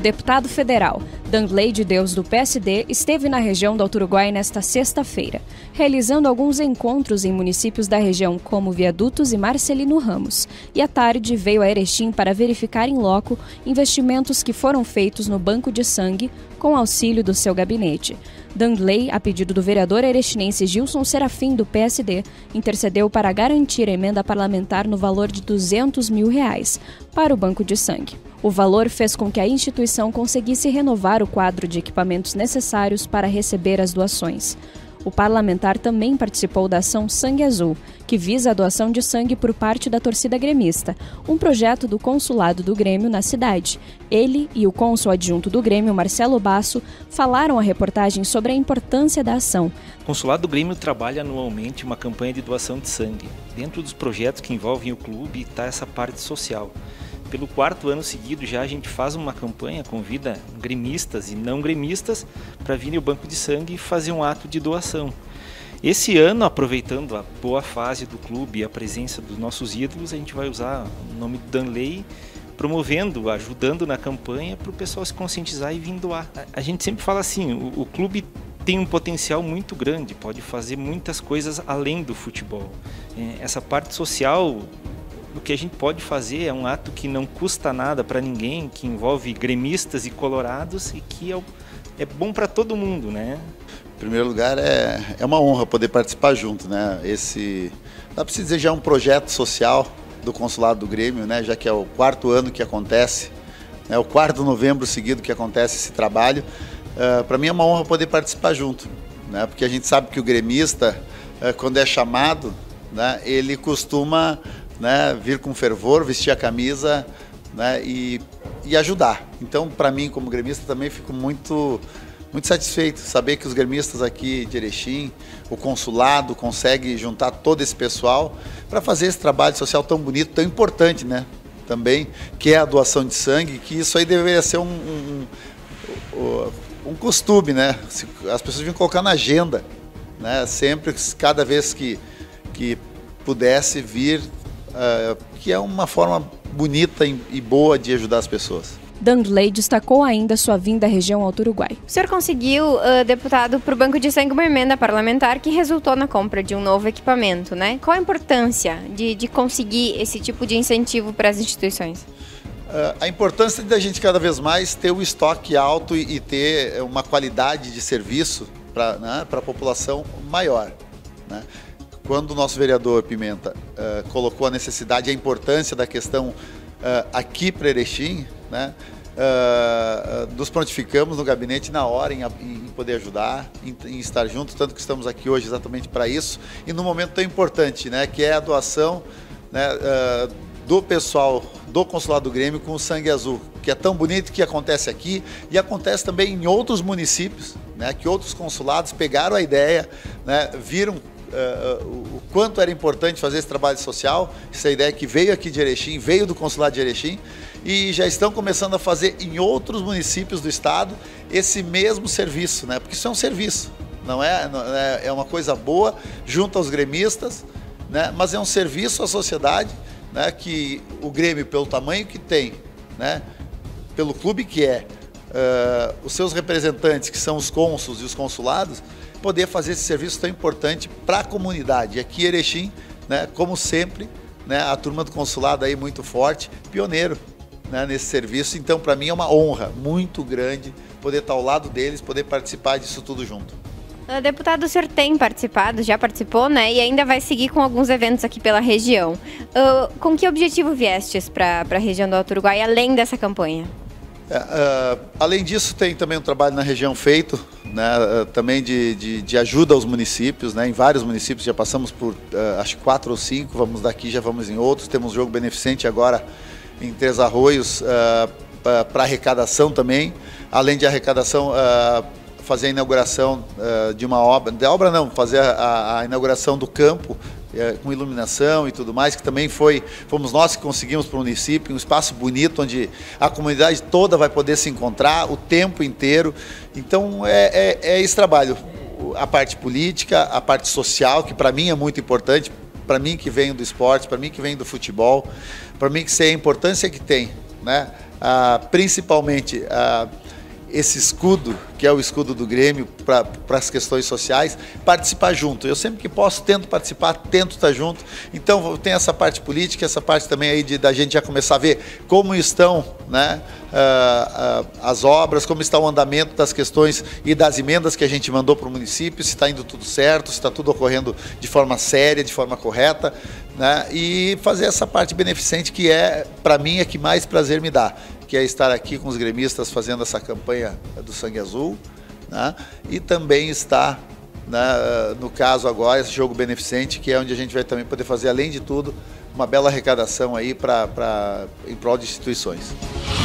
deputado federal Danley de Deus, do PSD, esteve na região do Alto Uruguai nesta sexta-feira, realizando alguns encontros em municípios da região como Viadutos e Marcelino Ramos, e à tarde veio a Erechim para verificar em loco investimentos que foram feitos no banco de sangue com auxílio do seu gabinete. Danley, a pedido do vereador erechinense Gilson Serafim, do PSD, intercedeu para garantir a emenda parlamentar no valor de R$200 mil para o banco de sangue. O valor fez com que a instituição conseguisse renovar o quadro de equipamentos necessários para receber as doações. O parlamentar também participou da ação Sangue Azul, que visa a doação de sangue por parte da torcida gremista, um projeto do consulado do Grêmio na cidade. Ele e o cônsul adjunto do Grêmio, Marcelo Basso, falaram à reportagem sobre a importância da ação. O consulado do Grêmio trabalha anualmente uma campanha de doação de sangue. Dentro dos projetos que envolvem o clube está essa parte social. Pelo 4º ano seguido já a gente faz uma campanha, convida gremistas e não gremistas para virem ao banco de sangue e fazer um ato de doação. Esse ano, aproveitando a boa fase do clube e a presença dos nossos ídolos, a gente vai usar o nome do Danley, promovendo, ajudando na campanha para o pessoal se conscientizar e vir doar. A gente sempre fala assim, o clube tem um potencial muito grande, pode fazer muitas coisas além do futebol. Essa parte social, o que a gente pode fazer é um ato que não custa nada para ninguém, que envolve gremistas e colorados e que é bom para todo mundo, né? Em primeiro lugar, é uma honra poder participar junto, né? Dá para se dizer já um projeto social do Consulado do Grêmio, né? Já que é o 4º ano que acontece, é o 4º novembro seguido que acontece esse trabalho. Para mim é uma honra poder participar junto, né? Porque a gente sabe que o gremista, quando é chamado, né, ele costuma, né, vir com fervor, vestir a camisa, né, e ajudar. Então, para mim, como gremista, também fico muito satisfeito saber que os gremistas aqui de Erechim, o consulado, consegue juntar todo esse pessoal para fazer esse trabalho social tão bonito, tão importante, né, também, que é a doação de sangue, que isso aí deveria ser um costume, né, as pessoas deviam colocar na agenda, né, sempre, cada vez que pudesse vir, que é uma forma bonita e boa de ajudar as pessoas. Danley destacou ainda sua vinda à região Alto Uruguai. O senhor conseguiu, deputado, para o Banco de Sangue uma emenda parlamentar que resultou na compra de um novo equipamento, né? Qual a importância de conseguir esse tipo de incentivo para as instituições? A importância da gente cada vez mais ter o estoque alto e ter uma qualidade de serviço para, né, a população maior, né? Quando o nosso vereador Pimenta colocou a necessidade e a importância da questão aqui para Erechim, né, nos prontificamos no gabinete na hora em poder ajudar, em estar juntos, tanto que estamos aqui hoje exatamente para isso, e num momento tão importante, né, que é a doação, né, do pessoal do Consulado do Grêmio com o Sangue Azul, que é tão bonito, que acontece aqui e acontece também em outros municípios, né, que outros consulados pegaram a ideia, né, viram o quanto era importante fazer esse trabalho social, essa ideia que veio aqui de Erechim, veio do Consulado de Erechim, e já estão começando a fazer em outros municípios do estado esse mesmo serviço, né? Porque isso é um serviço, não é uma coisa boa junto aos gremistas, né? Mas é um serviço à sociedade, né? Que o Grêmio, pelo tamanho que tem, né? Pelo clube que é, os seus representantes, que são os cônsuls e os consulados, poder fazer esse serviço tão importante para a comunidade. E aqui Erechim, né, como sempre, né, a turma do consulado aí muito forte, pioneiro, né, nesse serviço. Então, para mim é uma honra muito grande poder estar ao lado deles, poder participar disso tudo junto. Deputado, o senhor tem participado, já participou, né? E ainda vai seguir com alguns eventos aqui pela região. Com que objetivo viestes para a região do Alto Uruguai, além dessa campanha? Além disso, tem também um trabalho na região feito, né, também de ajuda aos municípios, né, em vários municípios, já passamos por acho que 4 ou 5, vamos daqui, já vamos em outros, temos jogo beneficente agora em Três Arroios para arrecadação também, além de arrecadação, fazer a inauguração de uma obra, fazer a inauguração do campo, com iluminação e tudo mais, que também fomos nós que conseguimos para o município, um espaço bonito, onde a comunidade toda vai poder se encontrar o tempo inteiro. Então é esse trabalho, a parte política, a parte social, que para mim é muito importante, para mim que venho do esporte, para mim que venho do futebol, para mim que sei a importância que tem, né, principalmente esse escudo, que é o escudo do Grêmio para as questões sociais, participar junto. Eu sempre que posso tento participar, tento estar junto. Então tem essa parte política, essa parte também aí da gente já começar a ver como estão, né, as obras, como está o andamento das questões e das emendas que a gente mandou para o município, se está indo tudo certo, se está tudo ocorrendo de forma séria, de forma correta, né, e fazer essa parte beneficente que para mim, é que mais prazer me dá, que é estar aqui com os gremistas fazendo essa campanha do Sangue Azul, né? E também estar, né, no caso agora, esse jogo beneficente, que é onde a gente vai também poder fazer, além de tudo, uma bela arrecadação aí em prol de instituições.